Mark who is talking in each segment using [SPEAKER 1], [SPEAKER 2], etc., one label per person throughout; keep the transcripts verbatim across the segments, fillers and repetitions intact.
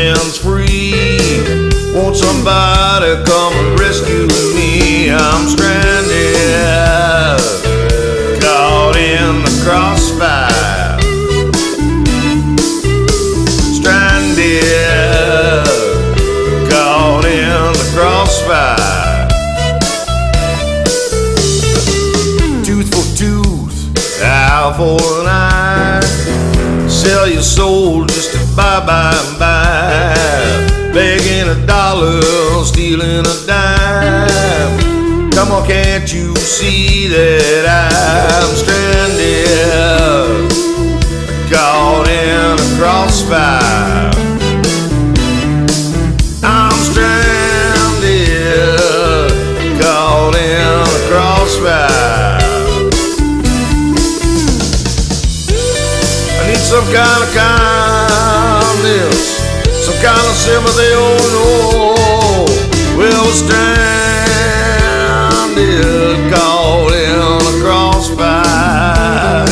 [SPEAKER 1] hands free. Won't somebody come and rescue me? I'm stranded, caught in the crossfire. Stranded, caught in the crossfire. Tooth for tooth, eye for an eye. Sell your soul just to buy, buy, and buy. Begging a dollar, stealing a dime. Come on, can't you see that I'm stranded, caught in a crossfire? I'm stranded, caught in a crossfire. I need some kind of kindness, some kind of sympathy, oh no. Well, we're stranded, caught in a crossfire.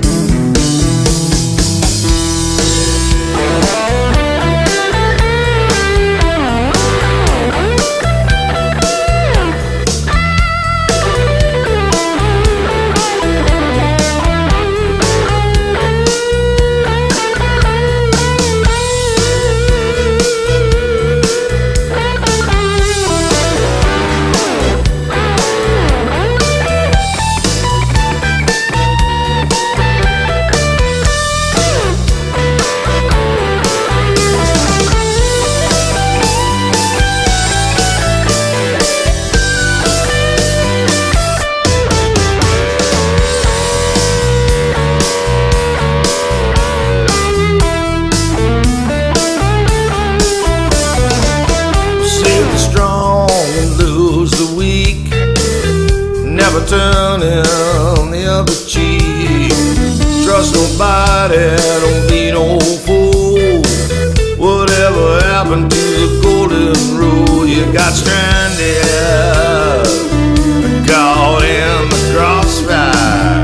[SPEAKER 1] Never turning the other cheek. Trust nobody, don't be no fool. Whatever happened to the golden rule? You got stranded, caught in the crossfire.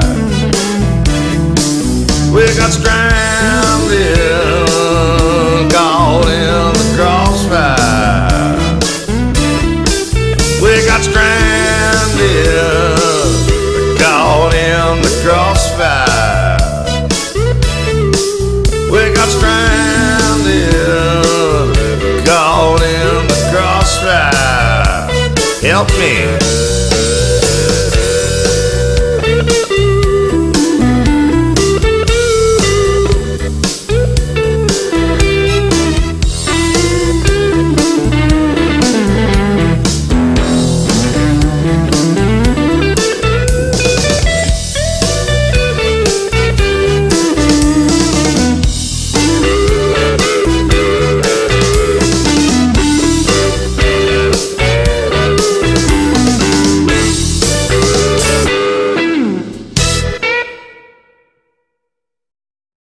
[SPEAKER 1] We got stranded, caught in the crossfire. We got stranded, caught in the crossfire. We got stranded, caught in the crossfire. Help me.